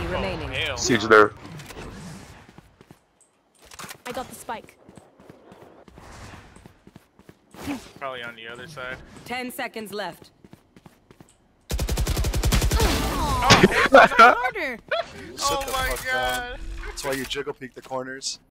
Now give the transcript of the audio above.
remaining. Hell. Siege there. I got the spike. Probably on the other side. 10 seconds left. Harder. Sit Oh the my fuck god. down. That's why you jiggle peek the corners.